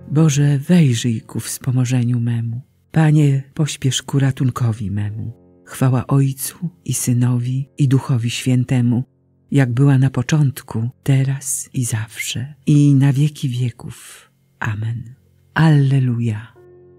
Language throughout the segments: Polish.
Boże, wejrzyj ku wspomożeniu memu. Panie, pośpiesz ku ratunkowi memu. Chwała Ojcu i Synowi i Duchowi Świętemu, jak była na początku, teraz i zawsze, i na wieki wieków. Amen. Alleluja.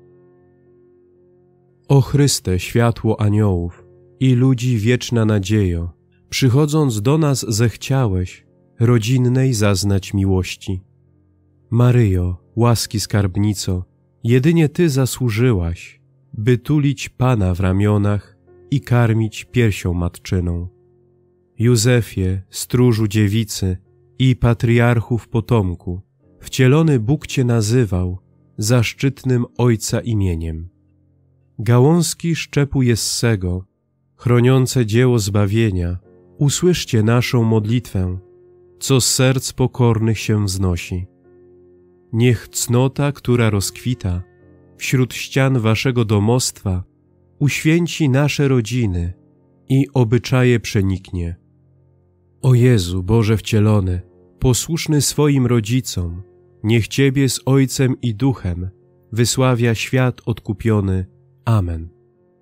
O Chryste, światło aniołów i ludzi wieczna nadziejo, przychodząc do nas zechciałeś rodzinnej zaznać miłości. Maryjo, łaski skarbnico, jedynie Ty zasłużyłaś, by tulić Pana w ramionach i karmić piersią matczyną. Józefie, stróżu dziewicy i patriarchów potomku, wcielony Bóg Cię nazywał zaszczytnym Ojca imieniem. Gałązki szczepu Jessego, chroniące dzieło zbawienia, usłyszcie naszą modlitwę, co z serc pokornych się wznosi. Niech cnota, która rozkwita wśród ścian Waszego domostwa, uświęci nasze rodziny i obyczaje przeniknie. O Jezu, Boże wcielony, posłuszny swoim rodzicom, niech Ciebie z Ojcem i Duchem wysławia świat odkupiony. Amen.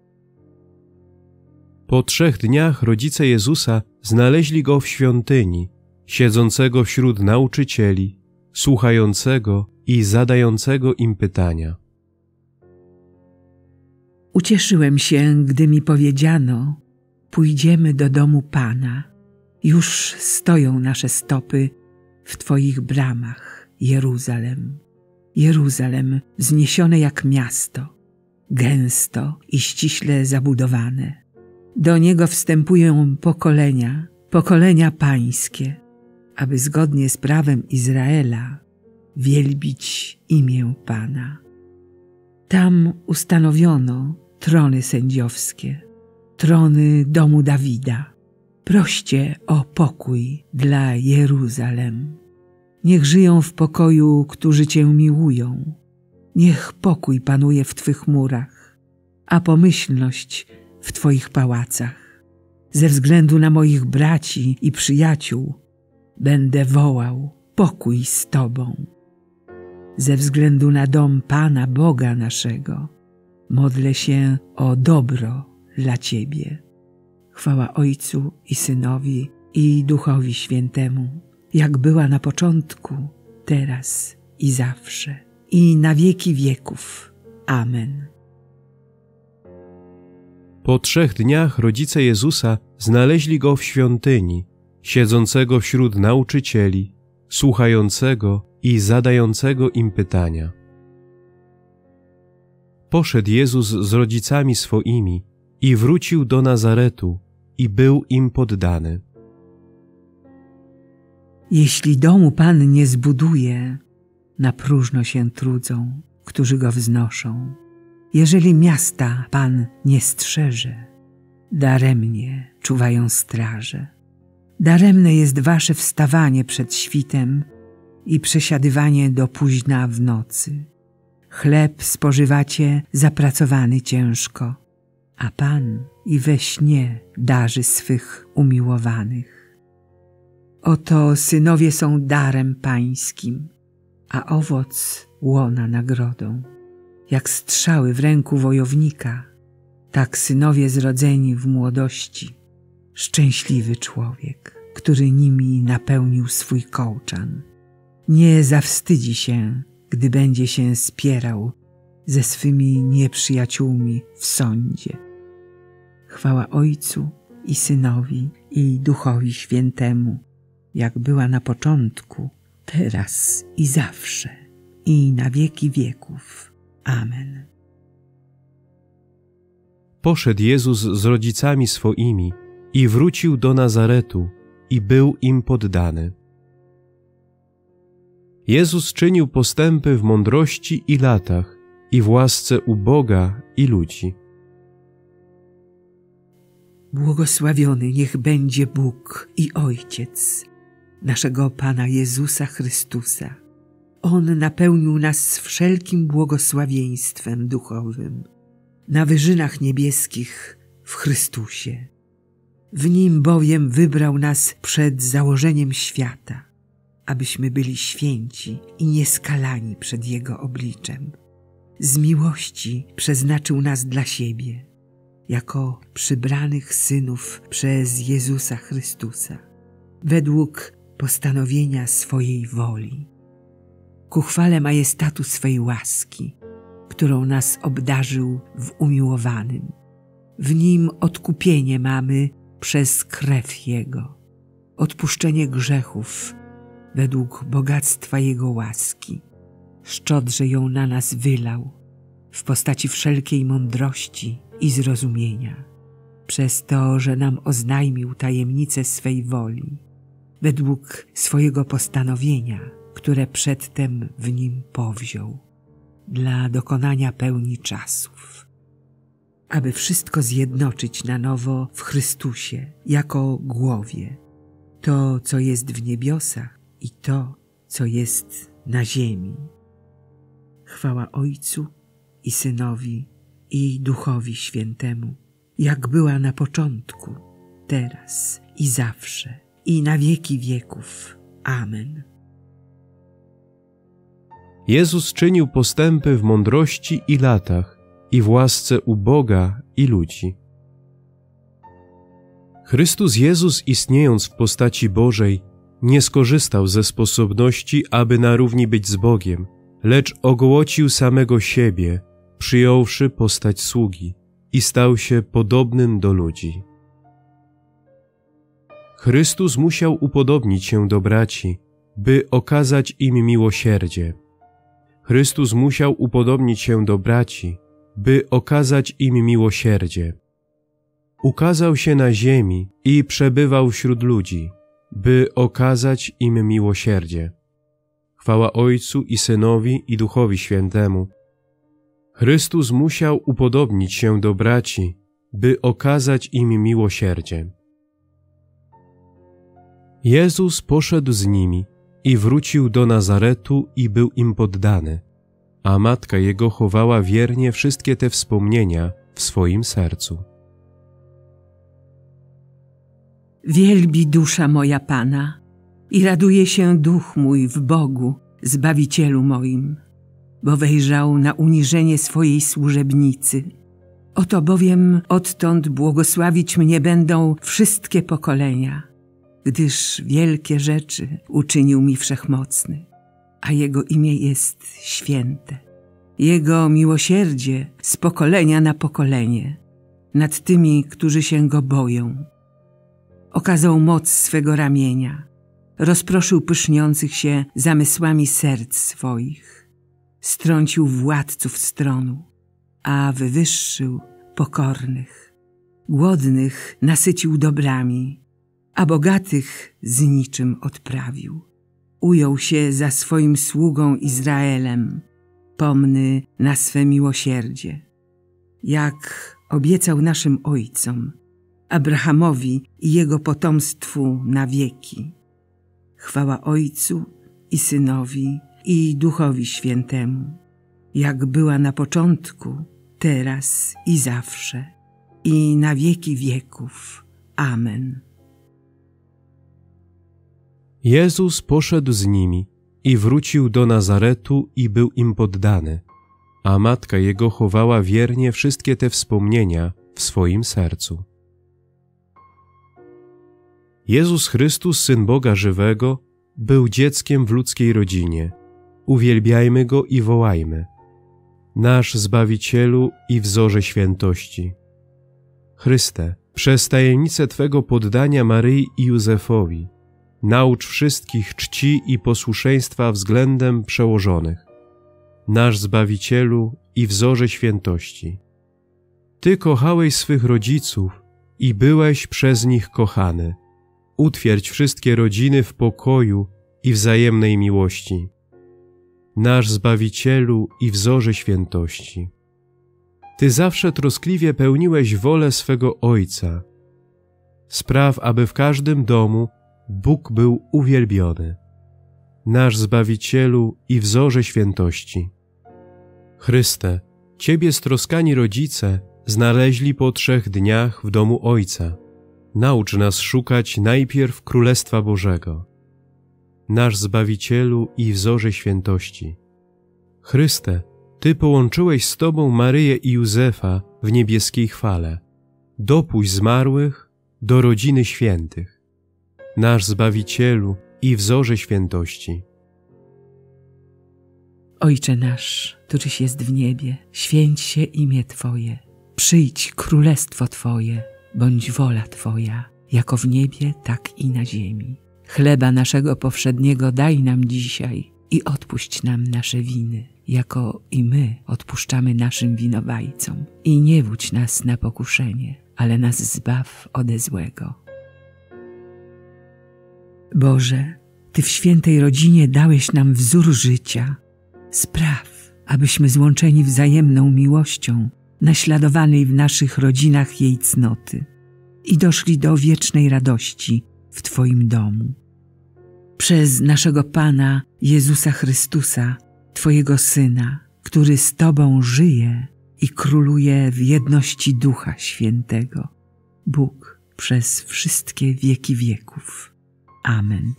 Po 3 dniach rodzice Jezusa znaleźli Go w świątyni, siedzącego wśród nauczycieli, słuchającego i zadającego im pytania. Ucieszyłem się, gdy mi powiedziano: pójdziemy do domu Pana. Już stoją nasze stopy w Twoich bramach, Jeruzalem. Jeruzalem wzniesione jak miasto, gęsto i ściśle zabudowane. Do niego wstępują pokolenia, pokolenia pańskie, aby zgodnie z prawem Izraela wielbić imię Pana. Tam ustanowiono trony sędziowskie, trony domu Dawida. Proście o pokój dla Jeruzalem. Niech żyją w pokoju, którzy Cię miłują. Niech pokój panuje w Twych murach, a pomyślność w Twoich pałacach. Ze względu na moich braci i przyjaciół będę wołał: pokój z Tobą. Ze względu na dom Pana Boga naszego modlę się o dobro dla Ciebie. Chwała Ojcu i Synowi i Duchowi Świętemu, jak była na początku, teraz i zawsze, i na wieki wieków. Amen. Po 3 dniach rodzice Jezusa znaleźli Go w świątyni, siedzącego wśród nauczycieli, słuchającego i zadającego im pytania. Poszedł Jezus z rodzicami swoimi i wrócił do Nazaretu i był im poddany. Jeśli domu Pan nie zbuduje, na próżno się trudzą, którzy go wznoszą. Jeżeli miasta Pan nie strzeże, daremnie czuwają straże. Daremne jest wasze wstawanie przed świtem i przesiadywanie do późna w nocy. Chleb spożywacie zapracowany ciężko, a Pan i we śnie darzy swych umiłowanych. Oto synowie są darem pańskim, a owoc łona nagrodą. Jak strzały w ręku wojownika, tak synowie zrodzeni w młodości. Szczęśliwy człowiek, który nimi napełnił swój kołczan. Nie zawstydzi się, gdy będzie się spierał ze swymi nieprzyjaciółmi w sądzie. Chwała Ojcu i Synowi i Duchowi Świętemu, jak była na początku, teraz i zawsze, i na wieki wieków. Amen. Poszedł Jezus z rodzicami swoimi i wrócił do Nazaretu i był im poddany. Jezus czynił postępy w mądrości i latach i w łasce u Boga i ludzi. Błogosławiony niech będzie Bóg i Ojciec naszego Pana Jezusa Chrystusa. On napełnił nas wszelkim błogosławieństwem duchowym na wyżynach niebieskich w Chrystusie. W Nim bowiem wybrał nas przed założeniem świata, abyśmy byli święci i nieskalani przed Jego obliczem. Z miłości przeznaczył nas dla siebie, jako przybranych synów przez Jezusa Chrystusa, według postanowienia swojej woli, ku chwale majestatu swej łaski, którą nas obdarzył w umiłowanym. W Nim odkupienie mamy przez krew Jego, odpuszczenie grzechów według bogactwa Jego łaski. Szczodrze ją na nas wylał w postaci wszelkiej mądrości i zrozumienia, przez to, że nam oznajmił tajemnicę swej woli, według swojego postanowienia, które przedtem w Nim powziął, dla dokonania pełni czasów, aby wszystko zjednoczyć na nowo w Chrystusie jako głowie, to, co jest w niebiosach i to, co jest na ziemi. Chwała Ojcu i Synowi i Duchowi Świętemu, jak była na początku, teraz i zawsze, i na wieki wieków. Amen. Jezus czynił postępy w mądrości i latach, i w łasce u Boga i ludzi. Chrystus Jezus, istniejąc w postaci Bożej, nie skorzystał ze sposobności, aby na równi być z Bogiem, lecz ogołocił samego siebie, przyjąwszy postać sługi i stał się podobnym do ludzi. Chrystus musiał upodobnić się do braci, by okazać im miłosierdzie. Chrystus musiał upodobnić się do braci, by okazać im miłosierdzie. Ukazał się na ziemi i przebywał wśród ludzi, by okazać im miłosierdzie. Chwała Ojcu i Synowi i Duchowi Świętemu. Chrystus musiał upodobnić się do braci, by okazać im miłosierdzie. Jezus poszedł z nimi i wrócił do Nazaretu i był im poddany, a matka Jego chowała wiernie wszystkie te wspomnienia w swoim sercu. Wielbi dusza moja Pana i raduje się duch mój w Bogu, Zbawicielu moim, bo wejrzał na uniżenie swojej służebnicy. Oto bowiem odtąd błogosławić mnie będą wszystkie pokolenia, gdyż wielkie rzeczy uczynił mi Wszechmocny, a Jego imię jest święte. Jego miłosierdzie z pokolenia na pokolenie nad tymi, którzy się Go boją. Okazał moc swego ramienia, rozproszył pyszniących się zamysłami serc swoich, strącił władców stronu, a wywyższył pokornych. Głodnych nasycił dobrami, a bogatych z niczym odprawił. Ujął się za swoim sługą Izraelem, pomny na swe miłosierdzie, jak obiecał naszym ojcom, Abrahamowi i jego potomstwu na wieki. Chwała Ojcu i Synowi i Duchowi Świętemu, jak była na początku, teraz i zawsze, i na wieki wieków. Amen. Jezus poszedł z nimi i wrócił do Nazaretu i był im poddany, a matka Jego chowała wiernie wszystkie te wspomnienia w swoim sercu. Jezus Chrystus, Syn Boga żywego, był dzieckiem w ludzkiej rodzinie. Uwielbiajmy Go i wołajmy: nasz Zbawicielu i wzorze świętości. Chryste, przez tajemnicę Twego poddania Maryi i Józefowi, naucz wszystkich czci i posłuszeństwa względem przełożonych. Nasz Zbawicielu i wzorze świętości. Ty kochałeś swych rodziców i byłeś przez nich kochany. Utwierdź wszystkie rodziny w pokoju i wzajemnej miłości. Nasz Zbawicielu i wzorze świętości. Ty zawsze troskliwie pełniłeś wolę swego Ojca. Spraw, aby w każdym domu Bóg był uwielbiony. Nasz Zbawicielu i wzorze świętości. Chryste, Ciebie stroskani rodzice znaleźli po 3 dniach w domu Ojca. Naucz nas szukać najpierw Królestwa Bożego. nasz Zbawicielu i wzorze świętości. Chryste, Ty połączyłeś z Tobą Maryję i Józefa w niebieskiej chwale. Dopuść zmarłych do rodziny świętych. Nasz Zbawicielu i wzorze świętości. Ojcze nasz, któryś jest w niebie, święć się imię Twoje. Przyjdź królestwo Twoje, bądź wola Twoja, jako w niebie, tak i na ziemi. Chleba naszego powszedniego daj nam dzisiaj i odpuść nam nasze winy, jako i my odpuszczamy naszym winowajcom. I nie wódź nas na pokuszenie, ale nas zbaw ode złego. Boże, Ty w świętej rodzinie dałeś nam wzór życia. Spraw, abyśmy złączeni wzajemną miłością, naśladowanej w naszych rodzinach jej cnoty i doszli do wiecznej radości w Twoim domu. Przez naszego Pana Jezusa Chrystusa, Twojego Syna, który z Tobą żyje i króluje w jedności Ducha Świętego, Bóg przez wszystkie wieki wieków. Amen.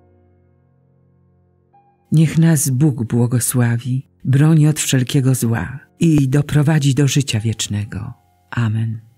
Niech nas Bóg błogosławi, broni od wszelkiego zła i doprowadzi do życia wiecznego. Amen.